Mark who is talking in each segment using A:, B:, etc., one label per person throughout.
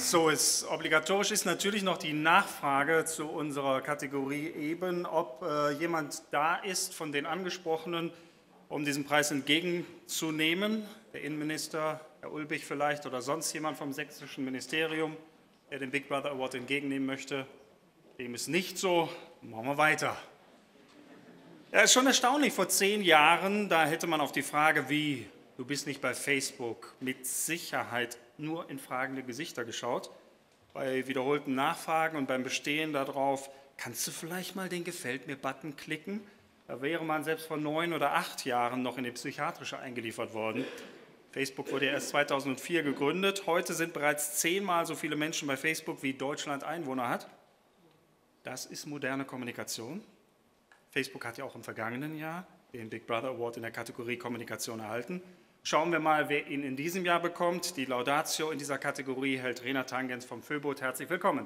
A: So, obligatorisch ist natürlich noch die Nachfrage zu unserer Kategorie eben, ob jemand da ist von den Angesprochenen, um diesen Preis entgegenzunehmen. Der Innenminister, Herr Ulbich vielleicht oder sonst jemand vom sächsischen Ministerium, der den Big Brother Award entgegennehmen möchte. Dem ist nicht so. Machen wir weiter. Ja, ist schon erstaunlich, vor 10 Jahren, da hätte man auf die Frage, wie, du bist nicht bei Facebook, mit Sicherheit nur in fragende Gesichter geschaut. Bei wiederholten Nachfragen und beim Bestehen darauf, kannst du vielleicht mal den Gefällt mir-Button klicken? Da wäre man selbst vor 9 oder 8 Jahren noch in die Psychiatrische eingeliefert worden. Facebook wurde erst 2004 gegründet. Heute sind bereits 10-mal so viele Menschen bei Facebook, wie Deutschland Einwohner hat. Das ist moderne Kommunikation. Facebook hat ja auch im vergangenen Jahr den Big Brother Award in der Kategorie Kommunikation erhalten. Schauen wir mal, wer ihn in diesem Jahr bekommt. Die Laudatio in dieser Kategorie hält Rena Tangens vom Föbot. Herzlich willkommen.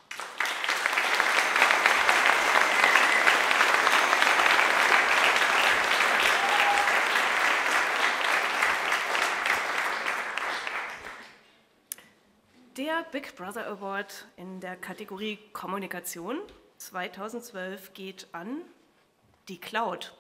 B: Der Big Brother Award in der Kategorie Kommunikation 2012 geht an die Cloud.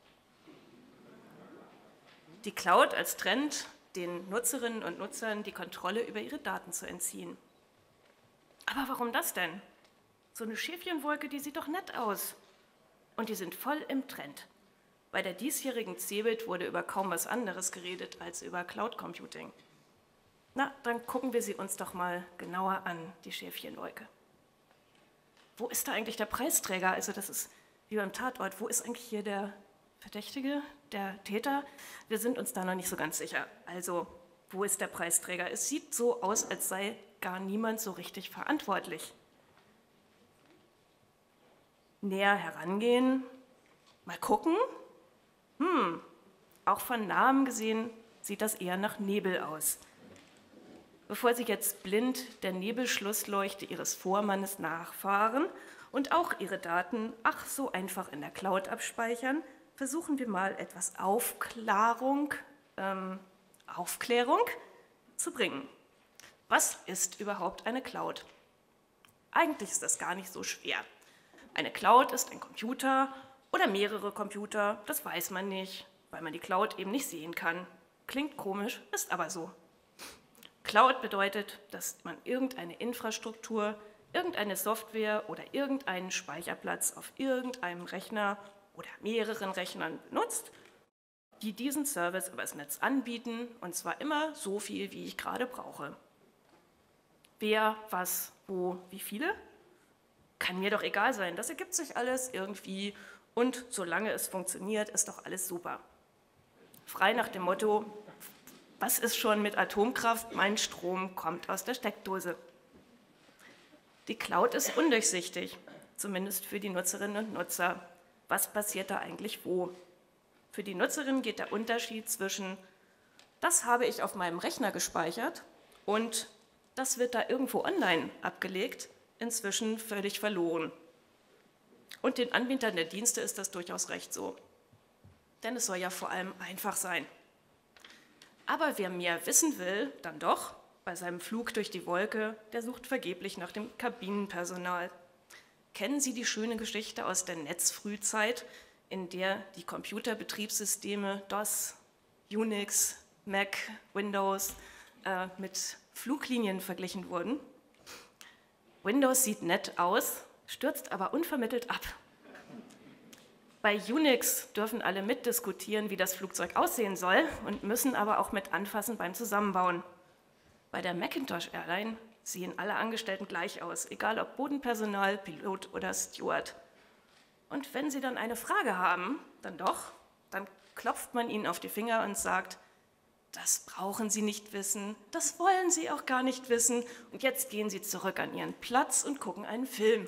B: Die Cloud als Trend, den Nutzerinnen und Nutzern die Kontrolle über ihre Daten zu entziehen. Aber warum das denn? So eine Schäfchenwolke, die sieht doch nett aus. Und die sind voll im Trend. Bei der diesjährigen CeBIT wurde über kaum was anderes geredet als über Cloud Computing. Na, dann gucken wir sie uns doch mal genauer an, die Schäfchenwolke. Wo ist da eigentlich der Preisträger? Also das ist wie beim Tatort. Wo ist eigentlich hier der Verdächtige, der Täter? Wir sind uns da noch nicht so ganz sicher. Also, wo ist der Preisträger? Es sieht so aus, als sei gar niemand so richtig verantwortlich. Näher herangehen, mal gucken. Auch von Namen gesehen sieht das eher nach Nebel aus. Bevor Sie jetzt blind der Nebelschlussleuchte Ihres Vormannes nachfahren und auch Ihre Daten ach so einfach in der Cloud abspeichern, versuchen wir mal etwas Aufklärung zu bringen. Was ist überhaupt eine Cloud? Eigentlich ist das gar nicht so schwer. Eine Cloud ist ein Computer oder mehrere Computer, das weiß man nicht, weil man die Cloud eben nicht sehen kann. Klingt komisch, ist aber so. Cloud bedeutet, dass man irgendeine Infrastruktur, irgendeine Software oder irgendeinen Speicherplatz auf irgendeinem Rechner oder mehreren Rechnern benutzt, die diesen Service übers Netz anbieten, und zwar immer so viel, wie ich gerade brauche. Wer, was, wo, wie viele? Kann mir doch egal sein, das ergibt sich alles irgendwie und solange es funktioniert, ist doch alles super. Frei nach dem Motto, was ist schon mit Atomkraft? Mein Strom kommt aus der Steckdose. Die Cloud ist undurchsichtig, zumindest für die Nutzerinnen und Nutzer. Was passiert da eigentlich wo? Für die Nutzerinnen geht der Unterschied zwischen, das habe ich auf meinem Rechner gespeichert und das wird da irgendwo online abgelegt, inzwischen völlig verloren. Und den Anbietern der Dienste ist das durchaus recht so. Denn es soll ja vor allem einfach sein. Aber wer mehr wissen will, dann doch, bei seinem Flug durch die Wolke, der sucht vergeblich nach dem Kabinenpersonal. Kennen Sie die schöne Geschichte aus der Netzfrühzeit, in der die Computerbetriebssysteme DOS, Unix, Mac, Windows mit Fluglinien verglichen wurden? Windows sieht nett aus, stürzt aber unvermittelt ab. Bei Unix dürfen alle mitdiskutieren, wie das Flugzeug aussehen soll und müssen aber auch mit anfassen beim Zusammenbauen. Bei der Macintosh Airline sehen alle Angestellten gleich aus, egal ob Bodenpersonal, Pilot oder Steward. Und wenn sie dann eine Frage haben, dann klopft man ihnen auf die Finger und sagt, das brauchen Sie nicht wissen, das wollen Sie auch gar nicht wissen und jetzt gehen Sie zurück an Ihren Platz und gucken einen Film.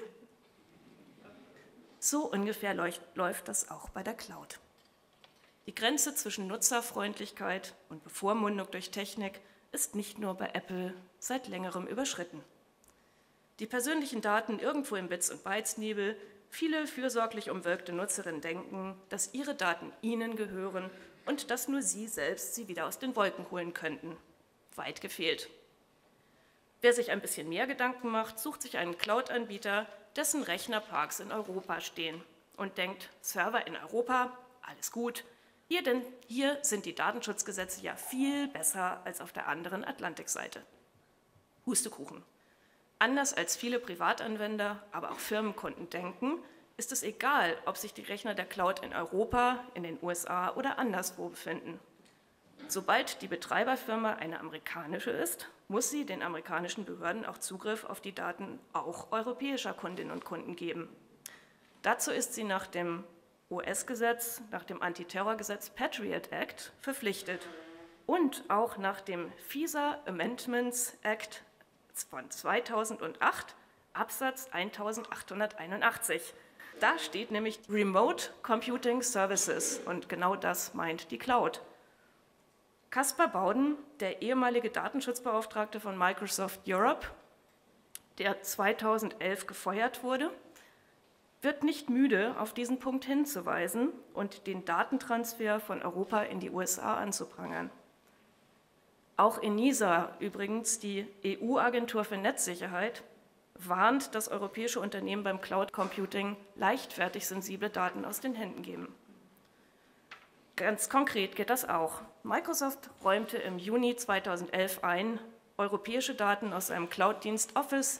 B: So ungefähr läuft das auch bei der Cloud. Die Grenze zwischen Nutzerfreundlichkeit und Bevormundung durch Technik ist nicht nur bei Apple seit längerem überschritten. Die persönlichen Daten irgendwo im Bits- und Bytes-Nebel, viele fürsorglich umwölkte Nutzerinnen denken, dass ihre Daten ihnen gehören und dass nur sie selbst sie wieder aus den Wolken holen könnten. Weit gefehlt. Wer sich ein bisschen mehr Gedanken macht, sucht sich einen Cloud-Anbieter, dessen Rechnerparks in Europa stehen und denkt, Server in Europa, alles gut. Hier sind die Datenschutzgesetze ja viel besser als auf der anderen Atlantikseite. Hustekuchen. Anders als viele Privatanwender, aber auch Firmenkunden denken, ist es egal, ob sich die Rechner der Cloud in Europa, in den USA oder anderswo befinden. Sobald die Betreiberfirma eine amerikanische ist, muss sie den amerikanischen Behörden auch Zugriff auf die Daten auch europäischer Kundinnen und Kunden geben. Dazu ist sie nach dem US-Gesetz, nach dem Antiterrorgesetz Patriot Act verpflichtet und auch nach dem FISA Amendments Act von 2008, Absatz 1881. Da steht nämlich Remote Computing Services und genau das meint die Cloud. Caspar Bauden, der ehemalige Datenschutzbeauftragte von Microsoft Europe, der 2011 gefeuert wurde, wird nicht müde, auf diesen Punkt hinzuweisen und den Datentransfer von Europa in die USA anzuprangern. Auch ENISA, übrigens die EU-Agentur für Netzsicherheit, warnt, dass europäische Unternehmen beim Cloud Computing leichtfertig sensible Daten aus den Händen geben. Ganz konkret geht das auch. Microsoft räumte im Juni 2011 ein, europäische Daten aus seinem Cloud-Dienst Office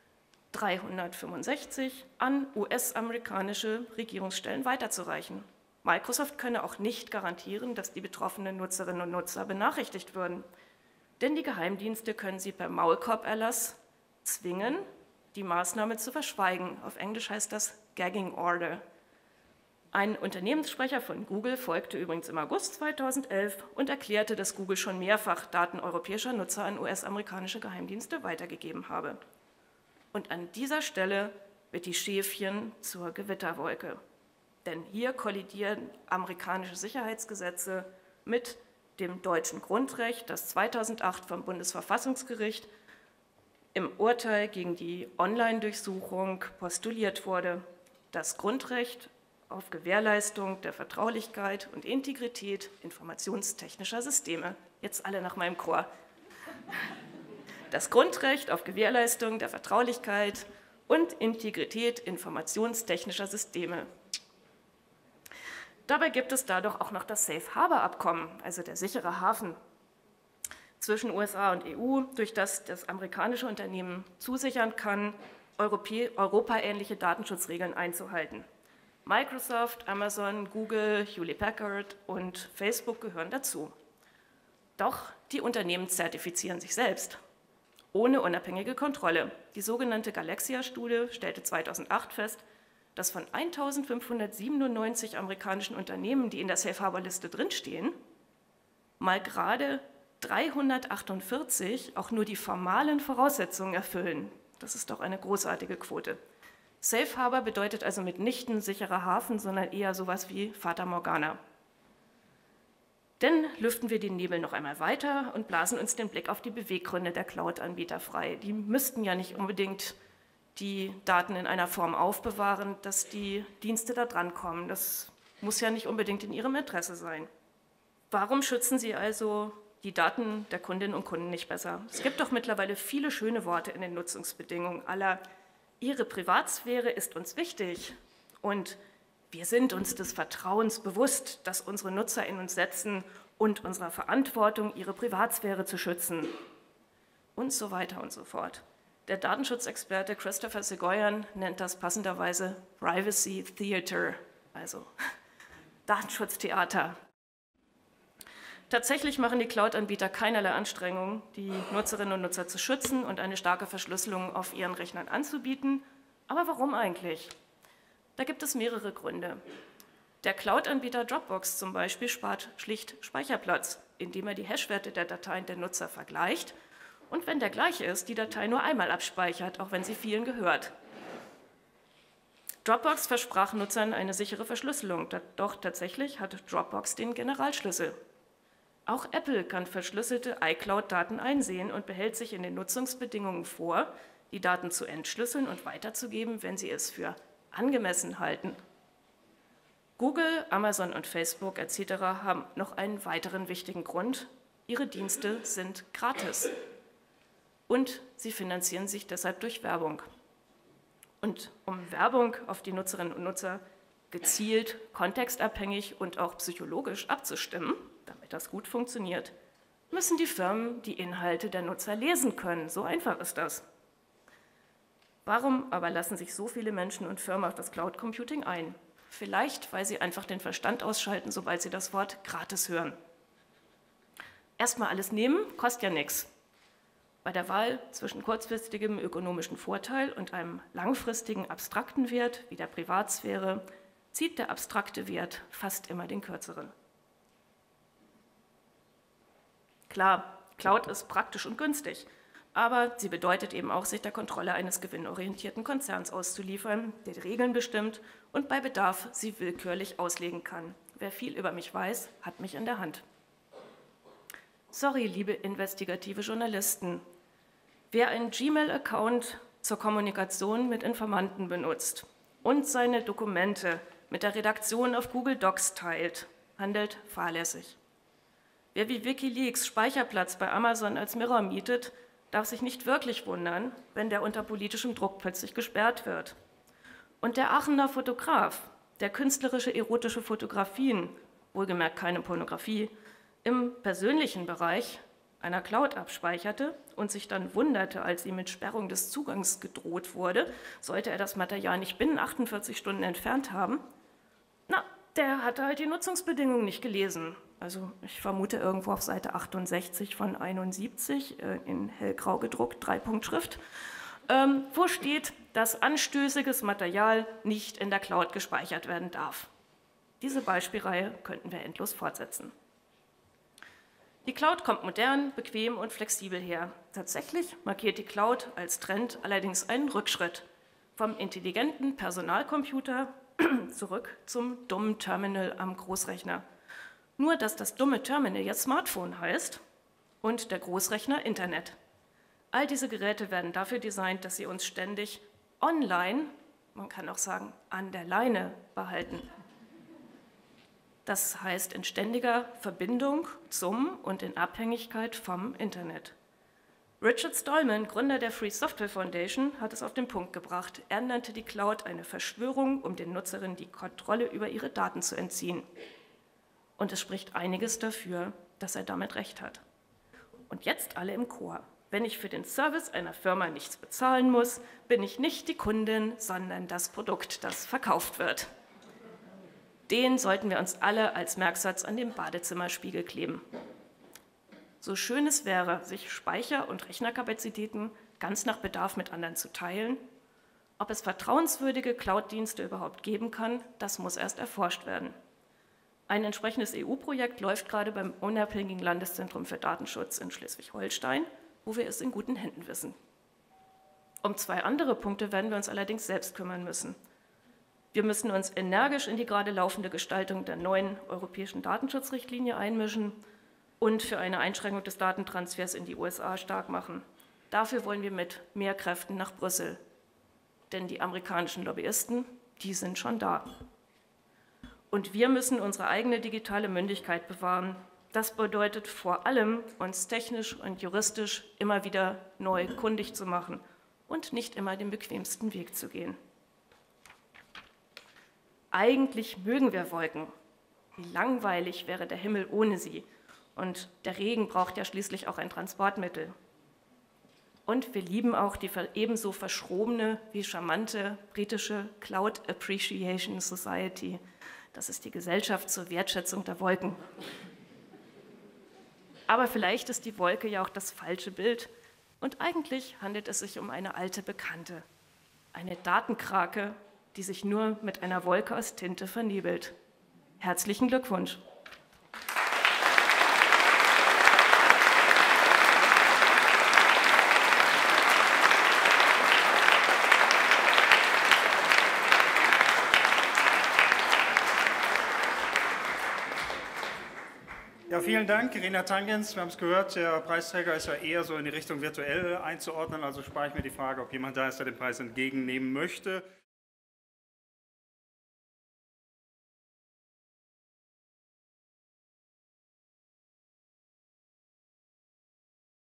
B: 365 an US-amerikanische Regierungsstellen weiterzureichen. Microsoft könne auch nicht garantieren, dass die betroffenen Nutzerinnen und Nutzer benachrichtigt würden. Denn die Geheimdienste können sie per Maulkorb-Erlass zwingen, die Maßnahme zu verschweigen. Auf Englisch heißt das Gagging Order. Ein Unternehmenssprecher von Google folgte übrigens im August 2011 und erklärte, dass Google schon mehrfach Daten europäischer Nutzer an US-amerikanische Geheimdienste weitergegeben habe. Und an dieser Stelle wird die Schäfchen zur Gewitterwolke. Denn hier kollidieren amerikanische Sicherheitsgesetze mit dem deutschen Grundrecht, das 2008 vom Bundesverfassungsgericht im Urteil gegen die Online-Durchsuchung postuliert wurde. Das Grundrecht auf Gewährleistung der Vertraulichkeit und Integrität informationstechnischer Systeme. Jetzt alle nach meinem Chor. Das Grundrecht auf Gewährleistung der Vertraulichkeit und Integrität informationstechnischer Systeme. Dabei gibt es dadurch auch noch das Safe Harbor Abkommen, also der sichere Hafen zwischen USA und EU, durch das das amerikanische Unternehmen zusichern kann, europaähnliche Datenschutzregeln einzuhalten. Microsoft, Amazon, Google, Hewlett-Packard und Facebook gehören dazu. Doch die Unternehmen zertifizieren sich selbst, ohne unabhängige Kontrolle. Die sogenannte Galaxia-Studie stellte 2008 fest, dass von 1597 amerikanischen Unternehmen, die in der Safe Harbor-Liste drinstehen, mal gerade 348 auch nur die formalen Voraussetzungen erfüllen. Das ist doch eine großartige Quote. Safe Harbor bedeutet also mitnichten sicherer Hafen, sondern eher sowas wie Fata Morgana. Denn lüften wir den Nebel noch einmal weiter und blasen uns den Blick auf die Beweggründe der Cloud-Anbieter frei. Die müssten ja nicht unbedingt die Daten in einer Form aufbewahren, dass die Dienste da drankommen. Das muss ja nicht unbedingt in ihrem Interesse sein. Warum schützen sie also die Daten der Kundinnen und Kunden nicht besser? Es gibt doch mittlerweile viele schöne Worte in den Nutzungsbedingungen aller Ihre Privatsphäre ist uns wichtig und wir sind uns des Vertrauens bewusst, das unsere Nutzer in uns setzen und unserer Verantwortung, ihre Privatsphäre zu schützen und so weiter und so fort. Der Datenschutzexperte Christopher Segoyan nennt das passenderweise Privacy Theater, also Datenschutztheater. Tatsächlich machen die Cloud-Anbieter keinerlei Anstrengungen, die Nutzerinnen und Nutzer zu schützen und eine starke Verschlüsselung auf ihren Rechnern anzubieten. Aber warum eigentlich? Da gibt es mehrere Gründe. Der Cloud-Anbieter Dropbox zum Beispiel spart schlicht Speicherplatz, indem er die Hashwerte der Dateien der Nutzer vergleicht und wenn der gleiche ist, die Datei nur einmal abspeichert, auch wenn sie vielen gehört. Dropbox versprach Nutzern eine sichere Verschlüsselung, doch tatsächlich hat Dropbox den Generalschlüssel. Auch Apple kann verschlüsselte iCloud-Daten einsehen und behält sich in den Nutzungsbedingungen vor, die Daten zu entschlüsseln und weiterzugeben, wenn sie es für angemessen halten. Google, Amazon und Facebook etc. haben noch einen weiteren wichtigen Grund. Ihre Dienste sind gratis. und sie finanzieren sich deshalb durch Werbung. Und um Werbung auf die Nutzerinnen und Nutzer gezielt, kontextabhängig und auch psychologisch abzustimmen, damit das gut funktioniert, müssen die Firmen die Inhalte der Nutzer lesen können. So einfach ist das. Warum aber lassen sich so viele Menschen und Firmen auf das Cloud Computing ein? Vielleicht, weil sie einfach den Verstand ausschalten, sobald sie das Wort gratis hören. Erstmal alles nehmen, kostet ja nichts. Bei der Wahl zwischen kurzfristigem ökonomischen Vorteil und einem langfristigen abstrakten Wert wie der Privatsphäre zieht der abstrakte Wert fast immer den kürzeren. Klar, Cloud ist praktisch und günstig, aber sie bedeutet eben auch, sich der Kontrolle eines gewinnorientierten Konzerns auszuliefern, der die Regeln bestimmt und bei Bedarf sie willkürlich auslegen kann. Wer viel über mich weiß, hat mich in der Hand. Sorry, liebe investigative Journalisten. Wer einen Gmail-Account zur Kommunikation mit Informanten benutzt und seine Dokumente mit der Redaktion auf Google Docs teilt, handelt fahrlässig. Wer wie WikiLeaks Speicherplatz bei Amazon als Mirror mietet, darf sich nicht wirklich wundern, wenn der unter politischem Druck plötzlich gesperrt wird. Und der Aachener Fotograf, der künstlerische erotische Fotografien, wohlgemerkt keine Pornografie, im persönlichen Bereich einer Cloud abspeicherte und sich dann wunderte, als ihm mit Sperrung des Zugangs gedroht wurde, sollte er das Material nicht binnen 48 Stunden entfernt haben, na, der hatte halt die Nutzungsbedingungen nicht gelesen. Also ich vermute irgendwo auf Seite 68 von 71, in hellgrau gedruckt, 3-Punkt-Schrift, wo steht, dass anstößiges Material nicht in der Cloud gespeichert werden darf. Diese Beispielreihe könnten wir endlos fortsetzen. Die Cloud kommt modern, bequem und flexibel her. Tatsächlich markiert die Cloud als Trend allerdings einen Rückschritt vom intelligenten Personalcomputer zurück zum dummen Terminal am Großrechner. Nur, dass das dumme Terminal jetzt Smartphone heißt und der Großrechner Internet. All diese Geräte werden dafür designt, dass sie uns ständig online, man kann auch sagen an der Leine, behalten. Das heißt in ständiger Verbindung zum und in Abhängigkeit vom Internet. Richard Stallman, Gründer der Free Software Foundation, hat es auf den Punkt gebracht. Er nannte die Cloud eine Verschwörung, um den Nutzerinnen die Kontrolle über ihre Daten zu entziehen. Und es spricht einiges dafür, dass er damit recht hat. Und jetzt alle im Chor. Wenn ich für den Service einer Firma nichts bezahlen muss, bin ich nicht die Kundin, sondern das Produkt, das verkauft wird. Den sollten wir uns alle als Merksatz an den Badezimmerspiegel kleben. So schön es wäre, sich Speicher- und Rechnerkapazitäten ganz nach Bedarf mit anderen zu teilen, ob es vertrauenswürdige Cloud-Dienste überhaupt geben kann, das muss erst erforscht werden. Ein entsprechendes EU-Projekt läuft gerade beim Unabhängigen Landeszentrum für Datenschutz in Schleswig-Holstein, wo wir es in guten Händen wissen. Um 2 andere Punkte werden wir uns allerdings selbst kümmern müssen. Wir müssen uns energisch in die gerade laufende Gestaltung der neuen europäischen Datenschutzrichtlinie einmischen und für eine Einschränkung des Datentransfers in die USA stark machen. Dafür wollen wir mit mehr Kräften nach Brüssel. Denn die amerikanischen Lobbyisten, die sind schon da. Und wir müssen unsere eigene digitale Mündigkeit bewahren. Das bedeutet vor allem, uns technisch und juristisch immer wieder neu kundig zu machen und nicht immer den bequemsten Weg zu gehen. Eigentlich mögen wir Wolken. Wie langweilig wäre der Himmel ohne sie? Und der Regen braucht ja schließlich auch ein Transportmittel. Und wir lieben auch die ebenso verschrobene wie charmante britische Cloud Appreciation Society. Das ist die Gesellschaft zur Wertschätzung der Wolken. Aber vielleicht ist die Wolke ja auch das falsche Bild. Und eigentlich handelt es sich um eine alte Bekannte. Eine Datenkrake, die sich nur mit einer Wolke aus Tinte vernebelt. Herzlichen Glückwunsch!
A: Ja, vielen Dank, Irena Tangens. Wir haben es gehört, der Preisträger ist ja eher so in die Richtung virtuell einzuordnen, also spare ich mir die Frage, ob jemand da ist, der den Preis entgegennehmen möchte.